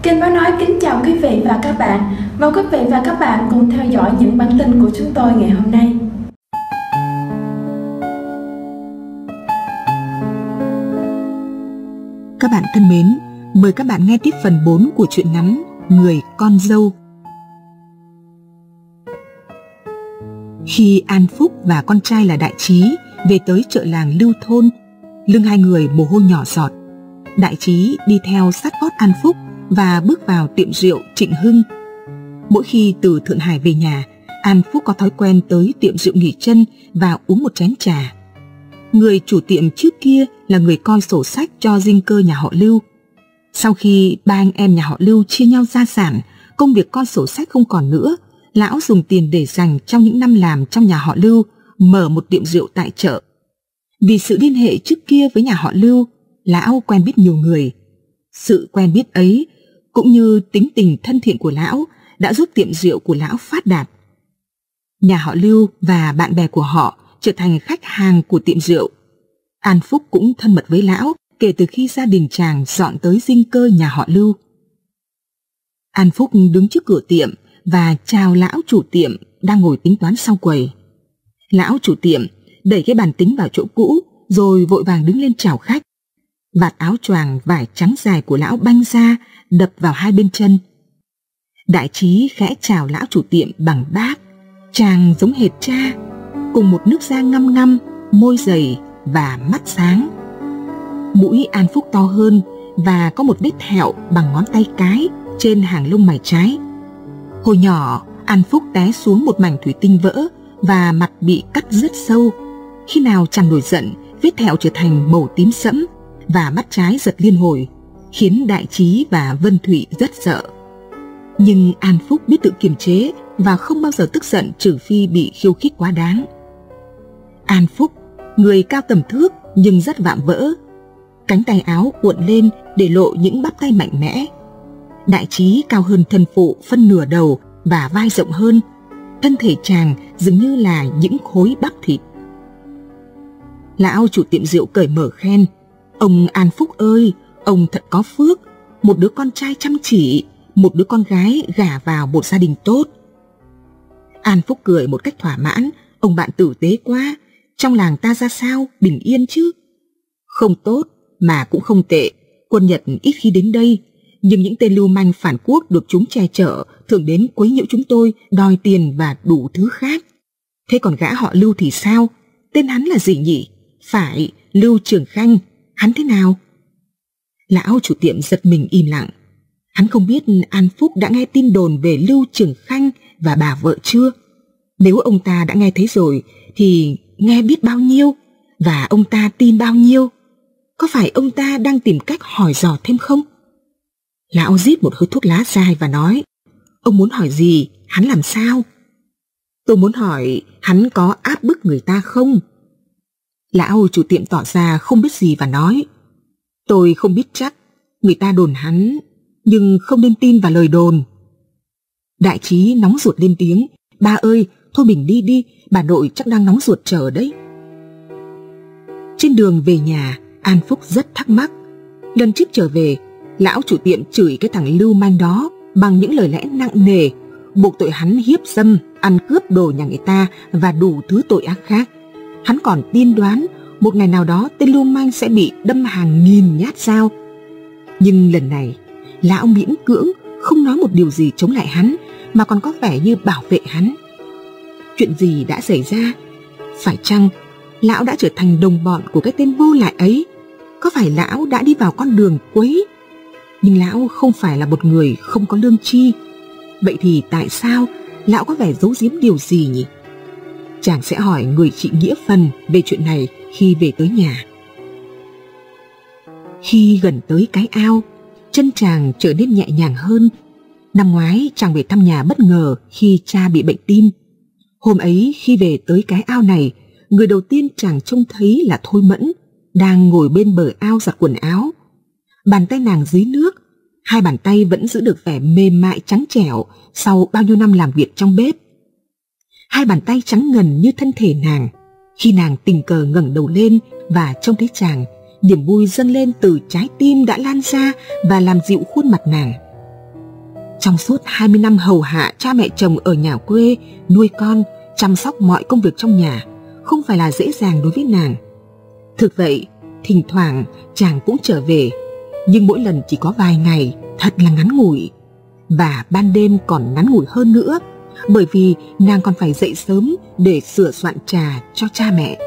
Kênh Báo Nói kính chào quý vị và các bạn. Mời quý vị và các bạn cùng theo dõi những bản tin của chúng tôi ngày hôm nay. Các bạn thân mến, mời các bạn nghe tiếp phần 4 của truyện ngắn Người con dâu. Khi An Phúc và con trai là Đại Trí về tới chợ làng Lưu Thôn, lưng hai người mồ hôi nhỏ giọt. Đại Trí đi theo sát gót An Phúc và bước vào tiệm rượu Trịnh Hưng. Mỗi khi từ Thượng Hải về nhà, An Phúc có thói quen tới tiệm rượu nghỉ chân và uống một chén trà. Người chủ tiệm trước kia là người coi sổ sách cho dinh cơ nhà họ Lưu. Sau khi ba anh em nhà họ Lưu chia nhau gia sản, công việc coi sổ sách không còn nữa, lão dùng tiền để dành trong những năm làm trong nhà họ Lưu mở một tiệm rượu tại chợ. Vì sự liên hệ trước kia với nhà họ Lưu, lão quen biết nhiều người. Sự quen biết ấy cũng như tính tình thân thiện của lão đã giúp tiệm rượu của lão phát đạt. Nhà họ Lưu và bạn bè của họ trở thành khách hàng của tiệm rượu. An Phúc cũng thân mật với lão kể từ khi gia đình chàng dọn tới dinh cơ nhà họ Lưu. An Phúc đứng trước cửa tiệm và chào lão chủ tiệm đang ngồi tính toán sau quầy. Lão chủ tiệm đẩy cái bàn tính vào chỗ cũ rồi vội vàng đứng lên chào khách. Vạt áo choàng vải trắng dài của lão banh ra đập vào hai bên chân. Đại Trí khẽ chào lão chủ tiệm bằng bác. Chàng giống hệt cha, cùng một nước da ngăm ngăm, môi dày và mắt sáng. Mũi An Phúc to hơn và có một vết thẹo bằng ngón tay cái trên hàng lông mày trái. Hồi nhỏ, An Phúc té xuống một mảnh thủy tinh vỡ và mặt bị cắt rất sâu. Khi nào chàng nổi giận, vết thẹo trở thành màu tím sẫm và mắt trái giật liên hồi, khiến Đại Trí và Vân Thụy rất sợ. Nhưng An Phúc biết tự kiềm chế và không bao giờ tức giận trừ phi bị khiêu khích quá đáng. An Phúc, người cao tầm thước nhưng rất vạm vỡ. Cánh tay áo cuộn lên để lộ những bắp tay mạnh mẽ. Đại Trí cao hơn thân phụ phân nửa đầu và vai rộng hơn. Thân thể chàng dường như là những khối bắp thịt. Lão chủ tiệm rượu cởi mở khen: "Ông An Phúc ơi, ông thật có phước, một đứa con trai chăm chỉ, một đứa con gái gả vào một gia đình tốt." An Phúc cười một cách thỏa mãn: "Ông bạn tử tế quá, trong làng ta ra sao, bình yên chứ?" "Không tốt mà cũng không tệ, quân Nhật ít khi đến đây, nhưng những tên lưu manh phản quốc được chúng che chở thường đến quấy nhiễu chúng tôi, đòi tiền và đủ thứ khác. Thế còn gã họ Lưu thì sao? Tên hắn là gì nhỉ? Phải, Lưu Trường Khanh, hắn thế nào?" Lão chủ tiệm giật mình im lặng. Hắn không biết An Phúc đã nghe tin đồn về Lưu Trường Khanh và bà vợ chưa. Nếu ông ta đã nghe thấy rồi thì nghe biết bao nhiêu và ông ta tin bao nhiêu. Có phải ông ta đang tìm cách hỏi dò thêm không? Lão rít một hơi thuốc lá dài và nói: "Ông muốn hỏi gì? Hắn làm sao?" "Tôi muốn hỏi hắn có áp bức người ta không?" Lão chủ tiệm tỏ ra không biết gì và nói: "Tôi không biết chắc, người ta đồn hắn, nhưng không nên tin vào lời đồn." Đại Trí nóng ruột lên tiếng: "Ba ơi, thôi mình đi đi, bà nội chắc đang nóng ruột chờ đấy." Trên đường về nhà, An Phúc rất thắc mắc. Lần trước trở về, lão chủ tiệm chửi cái thằng lưu manh đó bằng những lời lẽ nặng nề, buộc tội hắn hiếp dâm, ăn cướp đồ nhà người ta và đủ thứ tội ác khác. Hắn còn tiên đoán một ngày nào đó tên lưu manh sẽ bị đâm hàng nghìn nhát dao. Nhưng lần này, lão miễn cưỡng không nói một điều gì chống lại hắn, mà còn có vẻ như bảo vệ hắn. Chuyện gì đã xảy ra? Phải chăng lão đã trở thành đồng bọn của cái tên vô lại ấy? Có phải lão đã đi vào con đường quấy? Nhưng lão không phải là một người không có lương tri. Vậy thì tại sao lão có vẻ giấu giếm điều gì nhỉ? Chàng sẽ hỏi người chị Nghĩa Phần về chuyện này khi về tới nhà. Khi gần tới cái ao, chân chàng trở nên nhẹ nhàng hơn. Năm ngoái chàng về thăm nhà bất ngờ khi cha bị bệnh tim. Hôm ấy khi về tới cái ao này, người đầu tiên chàng trông thấy là Thôi Mẫn, đang ngồi bên bờ ao giặt quần áo. Bàn tay nàng dưới nước, hai bàn tay vẫn giữ được vẻ mềm mại trắng trẻo sau bao nhiêu năm làm việc trong bếp. Hai bàn tay trắng ngần như thân thể nàng. Khi nàng tình cờ ngẩng đầu lên và trông thấy chàng, niềm vui dâng lên từ trái tim đã lan ra và làm dịu khuôn mặt nàng. Trong suốt 20 năm hầu hạ cha mẹ chồng ở nhà quê, nuôi con, chăm sóc mọi công việc trong nhà, không phải là dễ dàng đối với nàng. Thực vậy, thỉnh thoảng chàng cũng trở về, nhưng mỗi lần chỉ có vài ngày, thật là ngắn ngủi. Và ban đêm còn ngắn ngủi hơn nữa, bởi vì nàng còn phải dậy sớm để sửa soạn trà cho cha mẹ.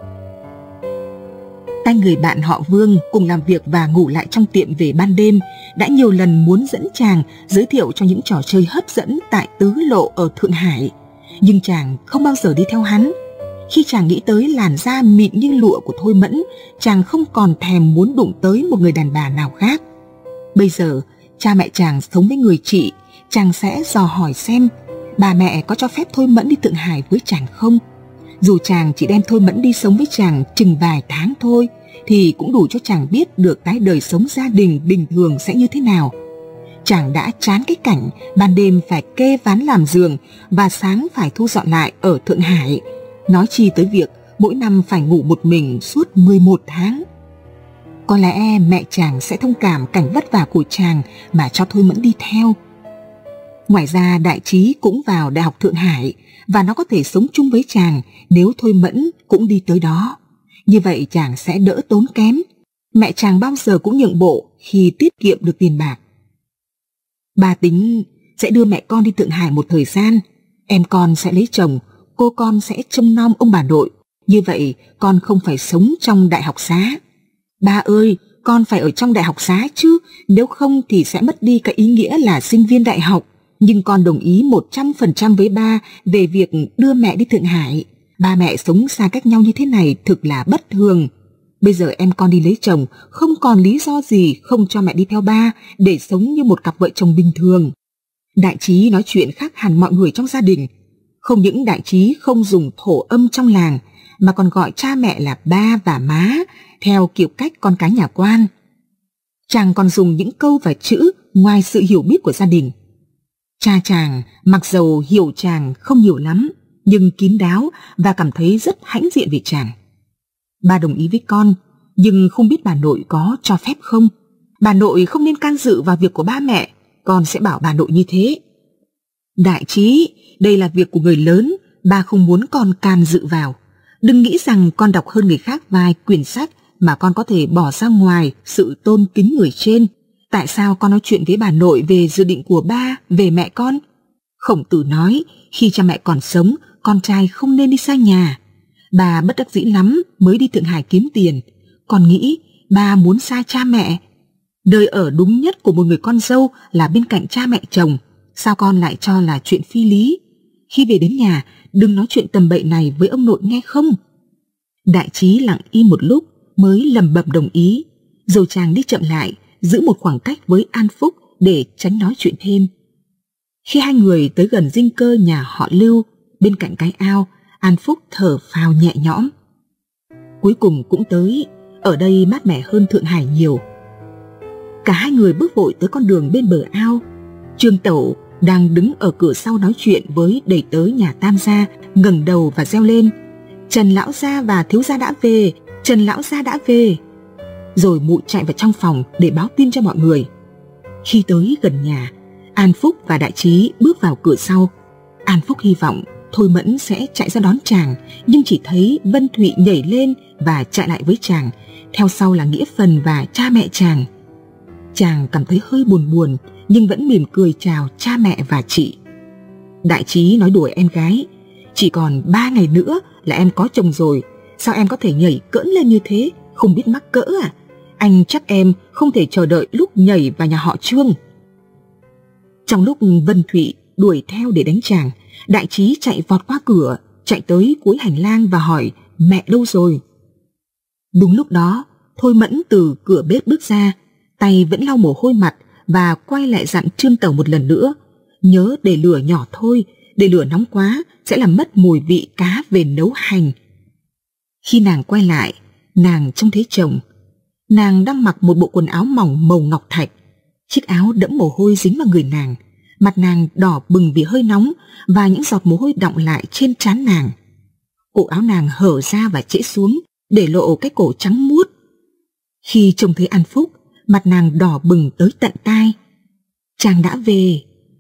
Tay người bạn họ Vương cùng làm việc và ngủ lại trong tiệm về ban đêm đã nhiều lần muốn dẫn chàng giới thiệu cho những trò chơi hấp dẫn tại Tứ Lộ ở Thượng Hải, nhưng chàng không bao giờ đi theo hắn. Khi chàng nghĩ tới làn da mịn như lụa của Thôi Mẫn, chàng không còn thèm muốn đụng tới một người đàn bà nào khác. Bây giờ, cha mẹ chàng sống với người chị, chàng sẽ dò hỏi xem bà mẹ có cho phép Thôi Mẫn đi Thượng Hải với chàng không. Dù chàng chỉ đem Thôi Mẫn đi sống với chàng chừng vài tháng thôi, thì cũng đủ cho chàng biết được cái đời sống gia đình bình thường sẽ như thế nào. Chàng đã chán cái cảnh ban đêm phải kê ván làm giường và sáng phải thu dọn lại ở Thượng Hải, nói chi tới việc mỗi năm phải ngủ một mình suốt 11 tháng. Có lẽ mẹ chàng sẽ thông cảm cảnh vất vả của chàng mà cho Thôi Mẫn đi theo. Ngoài ra Đại Trí cũng vào Đại học Thượng Hải và nó có thể sống chung với chàng nếu Thôi Mẫn cũng đi tới đó. Như vậy chàng sẽ đỡ tốn kém. Mẹ chàng bao giờ cũng nhượng bộ khi tiết kiệm được tiền bạc. Bà tính sẽ đưa mẹ con đi Thượng Hải một thời gian. Em con sẽ lấy chồng, cô con sẽ trông nom ông bà nội. Như vậy con không phải sống trong đại học xá. Ba ơi, con phải ở trong đại học xá chứ, nếu không thì sẽ mất đi cái ý nghĩa là sinh viên đại học. Nhưng con đồng ý 100% với ba về việc đưa mẹ đi Thượng Hải. Ba mẹ sống xa cách nhau như thế này thực là bất thường. Bây giờ em con đi lấy chồng, không còn lý do gì không cho mẹ đi theo ba để sống như một cặp vợ chồng bình thường. Đại Trí nói chuyện khác hẳn mọi người trong gia đình. Không những Đại Trí không dùng thổ âm trong làng, mà còn gọi cha mẹ là ba và má, theo kiểu cách con cái nhà quan. Chàng còn dùng những câu và chữ ngoài sự hiểu biết của gia đình. Cha chàng mặc dầu hiểu chàng không nhiều lắm, nhưng kín đáo và cảm thấy rất hãnh diện về chàng. Ba đồng ý với con, nhưng không biết bà nội có cho phép không. Bà nội không nên can dự vào việc của ba mẹ, con sẽ bảo bà nội như thế. Đại Trí, đây là việc của người lớn, ba không muốn con can dự vào. Đừng nghĩ rằng con đọc hơn người khác vài quyển sách mà con có thể bỏ ra ngoài sự tôn kính người trên. Tại sao con nói chuyện với bà nội về dự định của ba về mẹ con? Khổng Tử nói, khi cha mẹ còn sống, con trai không nên đi xa nhà. Bà bất đắc dĩ lắm mới đi Thượng Hải kiếm tiền. Con nghĩ ba muốn xa cha mẹ. Đời ở đúng nhất của một người con dâu là bên cạnh cha mẹ chồng. Sao con lại cho là chuyện phi lý? Khi về đến nhà, đừng nói chuyện tầm bậy này với ông nội nghe không? Đại Trí lặng im một lúc mới lẩm bẩm đồng ý. Rồi chàng đi chậm lại, giữ một khoảng cách với An Phúc để tránh nói chuyện thêm. Khi hai người tới gần dinh cơ nhà họ Lưu, bên cạnh cái ao, An Phúc thở phào nhẹ nhõm. Cuối cùng cũng tới, ở đây mát mẻ hơn Thượng Hải nhiều. Cả hai người bước vội tới con đường bên bờ ao. Trương Tẩu đang đứng ở cửa sau nói chuyện với đầy tớ nhà Tam gia, ngẩng đầu và reo lên: Trần lão gia và thiếu gia đã về, Trần lão gia đã về. Rồi mụ chạy vào trong phòng để báo tin cho mọi người. Khi tới gần nhà, An Phúc và Đại Trí bước vào cửa sau. An Phúc hy vọng Thôi Mẫn sẽ chạy ra đón chàng, nhưng chỉ thấy Vân Thụy nhảy lên và chạy lại với chàng, theo sau là Nghĩa Phần và cha mẹ chàng. Chàng cảm thấy hơi buồn buồn, nhưng vẫn mỉm cười chào cha mẹ và chị. Đại Trí nói đùa em gái: Chỉ còn 3 ngày nữa là em có chồng rồi, sao em có thể nhảy cỡn lên như thế, không biết mắc cỡ à? Anh chắc em không thể chờ đợi lúc nhảy vào nhà họ Trương. Trong lúc Vân Thụy đuổi theo để đánh chàng, Đại Trí chạy vọt qua cửa, chạy tới cuối hành lang và hỏi mẹ đâu rồi. Đúng lúc đó, Thôi Mẫn từ cửa bếp bước ra, tay vẫn lau mồ hôi mặt và quay lại dặn Trương Tẩu một lần nữa: Nhớ để lửa nhỏ thôi, để lửa nóng quá sẽ làm mất mùi vị cá về nấu hành. Khi nàng quay lại, nàng trông thấy chồng. Nàng đang mặc một bộ quần áo mỏng màu ngọc thạch. Chiếc áo đẫm mồ hôi dính vào người nàng, mặt nàng đỏ bừng vì hơi nóng và những giọt mồ hôi đọng lại trên trán nàng. Cổ áo nàng hở ra và trễ xuống, để lộ cái cổ trắng muốt. Khi trông thấy An Phúc, mặt nàng đỏ bừng tới tận tai. Chàng đã về.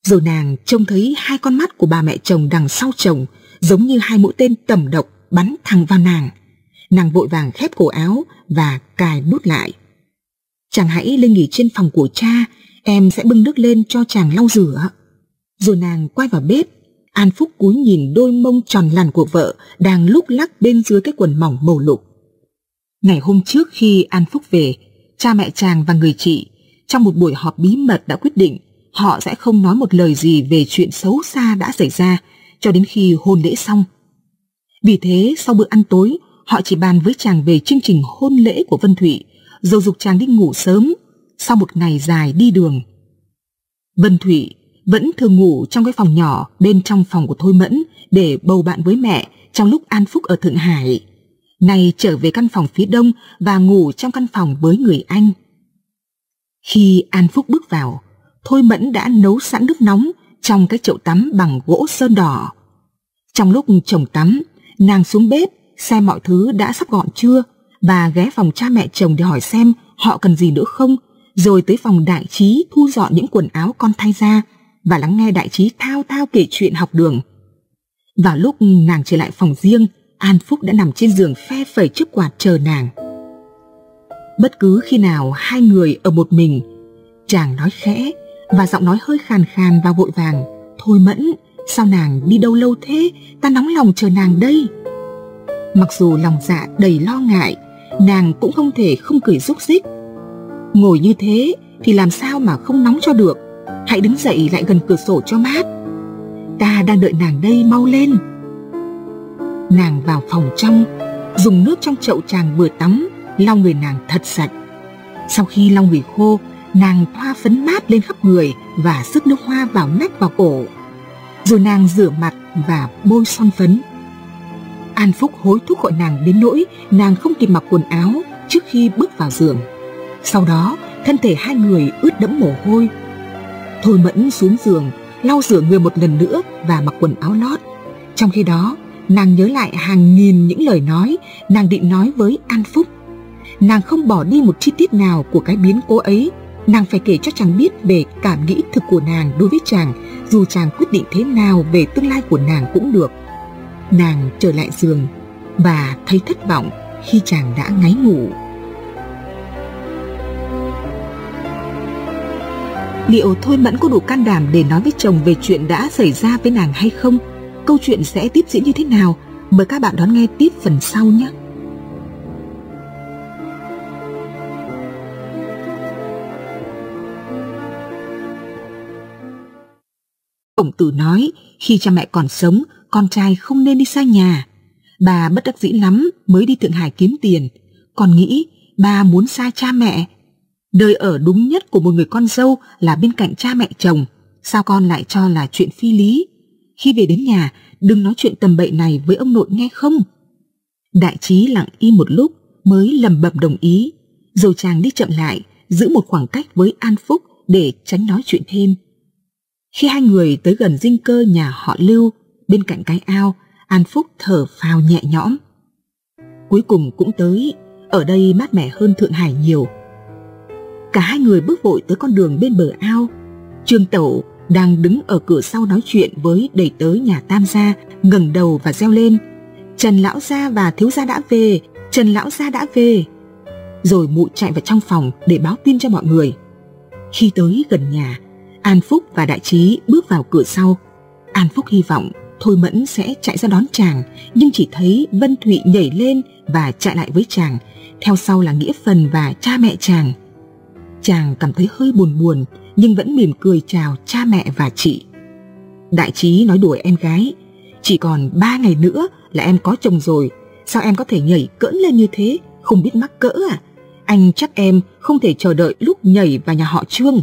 Rồi nàng trông thấy hai con mắt của bà mẹ chồng đằng sau chồng giống như hai mũi tên tầm độc bắn thẳng vào nàng. Nàng vội vàng khép cổ áo và cài nút lại. Chàng hãy lên nghỉ trên phòng của cha, em sẽ bưng nước lên cho chàng lau rửa. Rồi nàng quay vào bếp. An Phúc cúi nhìn đôi mông tròn lằn của vợ đang lúc lắc bên dưới cái quần mỏng màu lục. Ngày hôm trước khi An Phúc về, cha mẹ chàng và người chị trong một buổi họp bí mật đã quyết định họ sẽ không nói một lời gì về chuyện xấu xa đã xảy ra cho đến khi hôn lễ xong. Vì thế sau bữa ăn tối, họ chỉ bàn với chàng về chương trình hôn lễ của Vân Thụy, rồi giục chàng đi ngủ sớm sau một ngày dài đi đường. Vân Thụy vẫn thường ngủ trong cái phòng nhỏ bên trong phòng của Thôi Mẫn để bầu bạn với mẹ trong lúc An Phúc ở Thượng Hải. Nay trở về căn phòng phía đông và ngủ trong căn phòng với người anh. Khi An Phúc bước vào, Thôi Mẫn đã nấu sẵn nước nóng trong cái chậu tắm bằng gỗ sơn đỏ. Trong lúc chồng tắm, nàng xuống bếp xem mọi thứ đã sắp gọn chưa và ghé phòng cha mẹ chồng để hỏi xem họ cần gì nữa không, rồi tới phòng Đại Trí thu dọn những quần áo con thay ra và lắng nghe Đại Trí thao thao kể chuyện học đường. Vào lúc nàng trở lại phòng riêng, An Phúc đã nằm trên giường phe phẩy chiếc quạt chờ nàng. Bất cứ khi nào hai người ở một mình, chàng nói khẽ và giọng nói hơi khàn khàn và vội vàng: "Thôi Mẫn, sao nàng đi đâu lâu thế? Ta nóng lòng chờ nàng đây." Mặc dù lòng dạ đầy lo ngại, nàng cũng không thể không cười rúc rích. "Ngồi như thế thì làm sao mà không nóng cho được? Hãy đứng dậy lại gần cửa sổ cho mát. Ta đang đợi nàng đây, mau lên." Nàng vào phòng trong, dùng nước trong chậu chàng vừa tắm lau người nàng thật sạch. Sau khi lau người khô, nàng thoa phấn mát lên khắp người và sức nước hoa vào nách vào cổ. Rồi nàng rửa mặt và bôi son phấn. An Phúc hối thúc gọi nàng đến nỗi nàng không kịp mặc quần áo trước khi bước vào giường. Sau đó thân thể hai người ướt đẫm mồ hôi. Thôi Mẫn xuống giường lau rửa người một lần nữa và mặc quần áo lót. Trong khi đó nàng nhớ lại hàng nghìn những lời nói nàng định nói với An Phúc. Nàng không bỏ đi một chi tiết nào của cái biến cố ấy. Nàng phải kể cho chàng biết về cảm nghĩ thực của nàng đối với chàng, dù chàng quyết định thế nào về tương lai của nàng cũng được. Nàng trở lại giường và thấy thất vọng khi chàng đã ngáy ngủ. Liệu Thôi Mẫn có đủ can đảm để nói với chồng về chuyện đã xảy ra với nàng hay không? Câu chuyện sẽ tiếp diễn như thế nào? Mời các bạn đón nghe tiếp phần sau nhé. Khổng Tử nói, khi cha mẹ còn sống, con trai không nên đi xa nhà. Bà bất đắc dĩ lắm mới đi Thượng Hải kiếm tiền. Con nghĩ bà muốn xa cha mẹ. Đời ở đúng nhất của một người con dâu là bên cạnh cha mẹ chồng. Sao con lại cho là chuyện phi lý? Khi về đến nhà, đừng nói chuyện tầm bậy này với ông nội nghe không? Đại Trí lặng im một lúc mới lẩm bẩm đồng ý. Rồi chàng đi chậm lại, giữ một khoảng cách với An Phúc để tránh nói chuyện thêm. Khi hai người tới gần dinh cơ nhà họ Lưu, bên cạnh cái ao, An Phúc thở phào nhẹ nhõm. Cuối cùng cũng tới, ở đây mát mẻ hơn Thượng Hải nhiều. Cả hai người bước vội tới con đường bên bờ ao. Trương Tẩu đang đứng ở cửa sau nói chuyện với đầy tớ nhà Tam gia, ngẩng đầu và reo lên: "Trần lão gia và thiếu gia đã về, Trần lão gia đã về." Rồi mụ chạy vào trong phòng để báo tin cho mọi người. Khi tới gần nhà, An Phúc và Đại Trí bước vào cửa sau. An Phúc hy vọng Thôi Mẫn sẽ chạy ra đón chàng, nhưng chỉ thấy Vân Thụy nhảy lên và chạy lại với chàng, theo sau là Nghĩa Phần và cha mẹ chàng. Chàng cảm thấy hơi buồn buồn, nhưng vẫn mỉm cười chào cha mẹ và chị. Đại Trí nói đùa em gái: "Chỉ còn 3 ngày nữa là em có chồng rồi, sao em có thể nhảy cỡn lên như thế, không biết mắc cỡ à? Anh chắc em không thể chờ đợi lúc nhảy vào nhà họ Trương."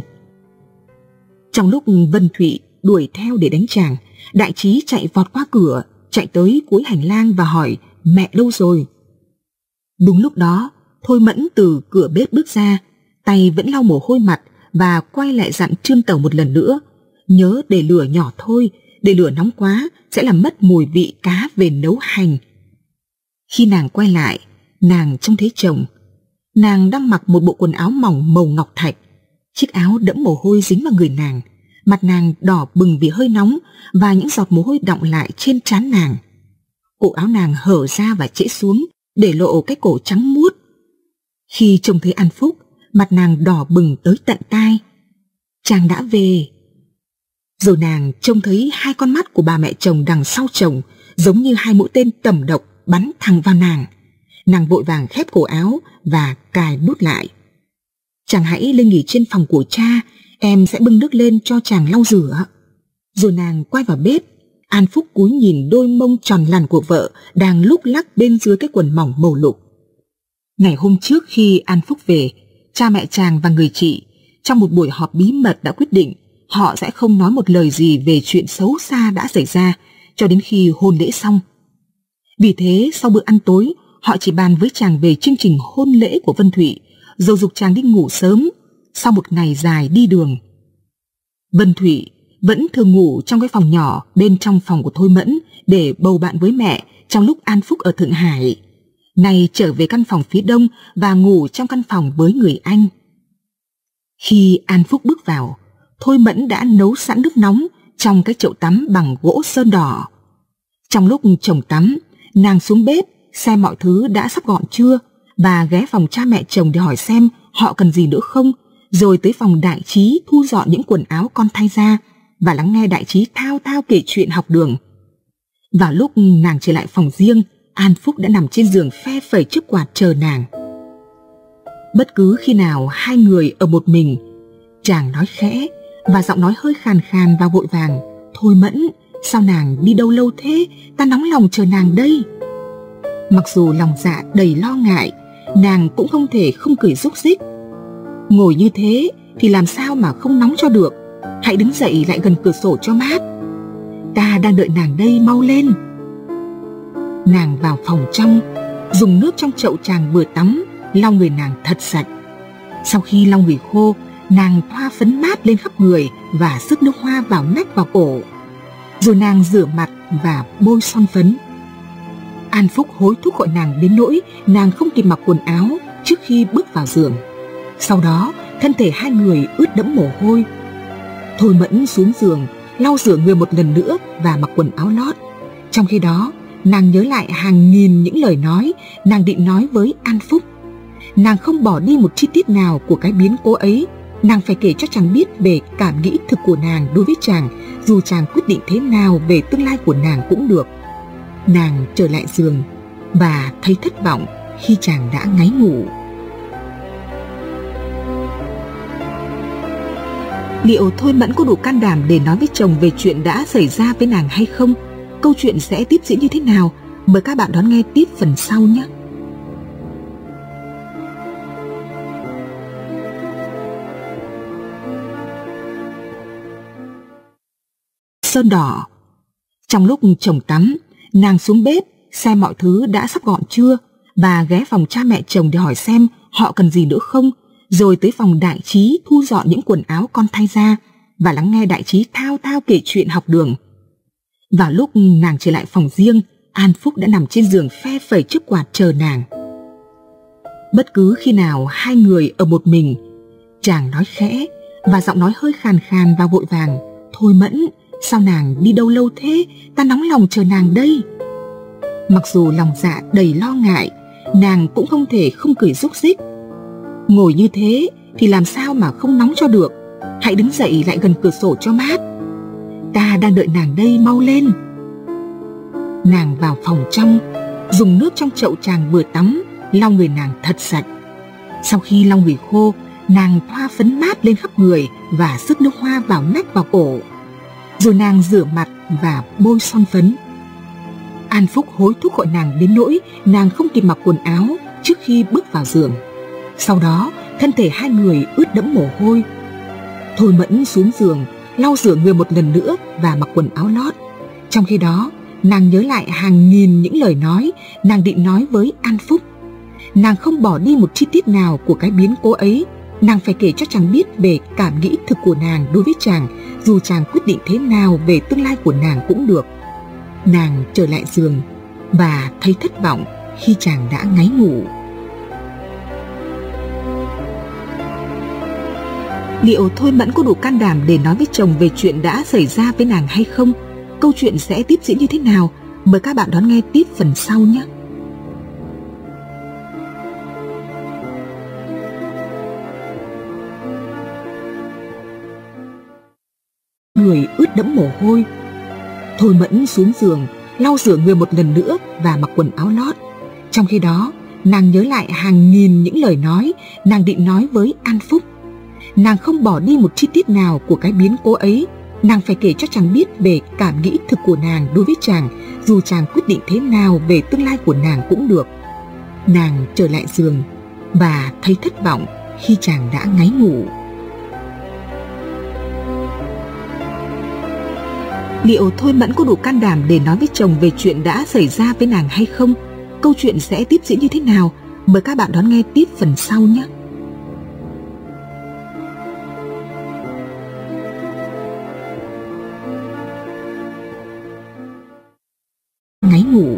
Trong lúc Vân Thụy đuổi theo để đánh chàng, Đại Trí chạy vọt qua cửa, chạy tới cuối hành lang và hỏi mẹ đâu rồi. Đúng lúc đó, Thôi Mẫn từ cửa bếp bước ra, tay vẫn lau mồ hôi mặt và quay lại dặn Trương Tẩu một lần nữa: "Nhớ để lửa nhỏ thôi, để lửa nóng quá sẽ làm mất mùi vị cá về nấu hành." Khi nàng quay lại, nàng trông thấy chồng. Nàng đang mặc một bộ quần áo mỏng màu ngọc thạch. Chiếc áo đẫm mồ hôi dính vào người nàng Mặt nàng đỏ bừng vì hơi nóng và những giọt mồ hôi đọng lại trên trán nàng. Cổ áo nàng hở ra và trễ xuống, để lộ cái cổ trắng muốt. Khi trông thấy An Phúc, mặt nàng đỏ bừng tới tận tai. Chàng đã về. Rồi nàng trông thấy hai con mắt của bà mẹ chồng đằng sau chồng, giống như hai mũi tên tẩm độc bắn thẳng vào nàng. Nàng vội vàng khép cổ áo và cài nút lại. Chàng hãy lên nghỉ trên phòng của cha, em sẽ bưng nước lên cho chàng lau rửa. Rồi nàng quay vào bếp. An Phúc cúi nhìn đôi mông tròn lằn của vợ đang lúc lắc bên dưới cái quần mỏng màu lục. Ngày hôm trước khi An Phúc về, cha mẹ chàng và người chị trong một buổi họp bí mật đã quyết định họ sẽ không nói một lời gì về chuyện xấu xa đã xảy ra cho đến khi hôn lễ xong. Vì thế sau bữa ăn tối, họ chỉ bàn với chàng về chương trình hôn lễ của Vân Thụy, rồi giục chàng đi ngủ sớm sau một ngày dài đi đường. Vân Thụy vẫn thường ngủ trong cái phòng nhỏ bên trong phòng của Thôi Mẫn để bầu bạn với mẹ trong lúc An Phúc ở Thượng Hải. Nay trở về căn phòng phía đông và ngủ trong căn phòng với người anh. Khi An Phúc bước vào, Thôi Mẫn đã nấu sẵn nước nóng trong cái chậu tắm bằng gỗ sơn đỏ. Trong lúc chồng tắm, nàng xuống bếp xem mọi thứ đã sắp gọn chưa, và ghé phòng cha mẹ chồng để hỏi xem họ cần gì nữa không, rồi tới phòng Đại Trí thu dọn những quần áo con thay ra và lắng nghe Đại Trí thao thao kể chuyện học đường. Vào lúc nàng trở lại phòng riêng, An Phúc đã nằm trên giường phe phẩy chiếc quạt chờ nàng. Bất cứ khi nào hai người ở một mình, chàng nói khẽ và giọng nói hơi khàn khàn và vội vàng: "Thôi Mẫn, sao nàng đi đâu lâu thế? Ta nóng lòng chờ nàng đây." Mặc dù lòng dạ đầy lo ngại, nàng cũng không thể không cười rúc rích. "Ngồi như thế thì làm sao mà không nóng cho được? Hãy đứng dậy lại gần cửa sổ cho mát. Ta đang đợi nàng đây, mau lên." Nàng vào phòng trong, dùng nước trong chậu chàng vừa tắm lau người nàng thật sạch. Sau khi lau người khô, nàng thoa phấn mát lên khắp người và sức nước hoa vào nách vào cổ. Rồi nàng rửa mặt và bôi son phấn. An Phúc hối thúc gọi nàng đến nỗi nàng không kịp mặc quần áo trước khi bước vào giường. Sau đó thân thể hai người ướt đẫm mồ hôi. Thôi Mẫn xuống giường lau rửa người một lần nữa và mặc quần áo lót. Trong khi đó nàng nhớ lại hàng nghìn những lời nói nàng định nói với An Phúc. Nàng không bỏ đi một chi tiết nào của cái biến cố ấy. Nàng phải kể cho chàng biết về cảm nghĩ thực của nàng đối với chàng, dù chàng quyết định thế nào về tương lai của nàng cũng được. Nàng trở lại giường và thấy thất vọng khi chàng đã ngáy ngủ. Liệu Thôi Mẫn có đủ can đảm để nói với chồng về chuyện đã xảy ra với nàng hay không? Câu chuyện sẽ tiếp diễn như thế nào? Mời các bạn đón nghe tiếp phần sau nhé! Sơn đỏ. Trong lúc chồng tắm, nàng xuống bếp xem mọi thứ đã sắp gọn chưa, và ghé phòng cha mẹ chồng để hỏi xem họ cần gì nữa không, rồi tới phòng Đại Trí thu dọn những quần áo con thay ra và lắng nghe Đại Trí thao thao kể chuyện học đường. Vào lúc nàng trở lại phòng riêng, An Phúc đã nằm trên giường phe phẩy chiếc quạt chờ nàng. Bất cứ khi nào hai người ở một mình, chàng nói khẽ và giọng nói hơi khàn khàn và vội vàng: "Thôi Mẫn, sao nàng đi đâu lâu thế? Ta nóng lòng chờ nàng đây." Mặc dù lòng dạ đầy lo ngại, nàng cũng không thể không cười rúc rích. "Ngồi như thế thì làm sao mà không nóng cho được? Hãy đứng dậy lại gần cửa sổ cho mát. Ta đang đợi nàng đây, mau lên." Nàng vào phòng trong, dùng nước trong chậu chàng vừa tắm lau người nàng thật sạch. Sau khi lau người khô, nàng thoa phấn mát lên khắp người và sức nước hoa vào nách vào cổ. Rồi nàng rửa mặt và bôi son phấn. An Phúc hối thúc gọi nàng đến nỗi nàng không kịp mặc quần áo trước khi bước vào giường. Sau đó thân thể hai người ướt đẫm mồ hôi. Thôi Mẫn xuống giường lau rửa người một lần nữa và mặc quần áo lót. Trong khi đó nàng nhớ lại hàng nghìn những lời nói nàng định nói với An Phúc. Nàng không bỏ đi một chi tiết nào của cái biến cố ấy. Nàng phải kể cho chàng biết về cảm nghĩ thực của nàng đối với chàng, dù chàng quyết định thế nào về tương lai của nàng cũng được. Nàng trở lại giường và thấy thất vọng khi chàng đã ngáy ngủ. Liệu Thôi Mẫn có đủ can đảm để nói với chồng về chuyện đã xảy ra với nàng hay không? Câu chuyện sẽ tiếp diễn như thế nào? Mời các bạn đón nghe tiếp phần sau nhé. Người ướt đẫm mồ hôi. Thôi Mẫn xuống giường, lau rửa người một lần nữa và mặc quần áo lót. Trong khi đó, nàng nhớ lại hàng nghìn những lời nói nàng định nói với An Phúc. Nàng không bỏ đi một chi tiết nào của cái biến cố ấy. Nàng phải kể cho chàng biết về cảm nghĩ thực của nàng đối với chàng, dù chàng quyết định thế nào về tương lai của nàng cũng được. Nàng trở lại giường và thấy thất vọng khi chàng đã ngáy ngủ. Liệu Thôi Mẫn có đủ can đảm để nói với chồng về chuyện đã xảy ra với nàng hay không? Câu chuyện sẽ tiếp diễn như thế nào? Mời các bạn đón nghe tiếp phần sau nhé. Ngáy ngủ.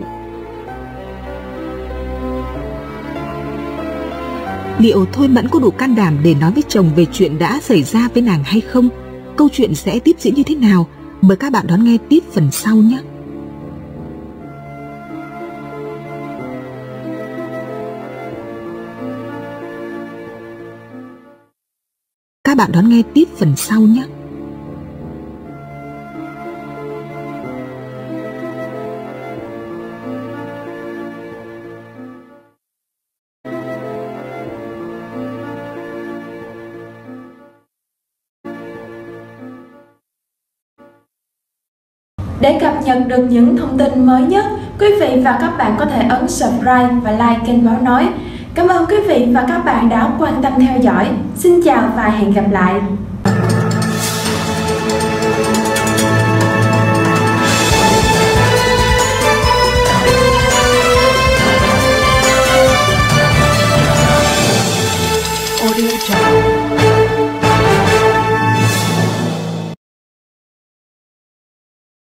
Liệu Thôi Mẫn có đủ can đảm để nói với chồng về chuyện đã xảy ra với nàng hay không? Câu chuyện sẽ tiếp diễn như thế nào? Mời các bạn đón nghe tiếp phần sau nhé. Các bạn đón nghe tiếp phần sau nhé. Để cập nhật được những thông tin mới nhất, quý vị và các bạn có thể ấn subscribe và like kênh Báo Nói. Cảm ơn quý vị và các bạn đã quan tâm theo dõi. Xin chào và hẹn gặp lại.